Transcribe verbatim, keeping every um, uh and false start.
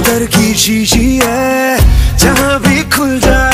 अंदर की शीशी है, जहाँ भी खुल जाए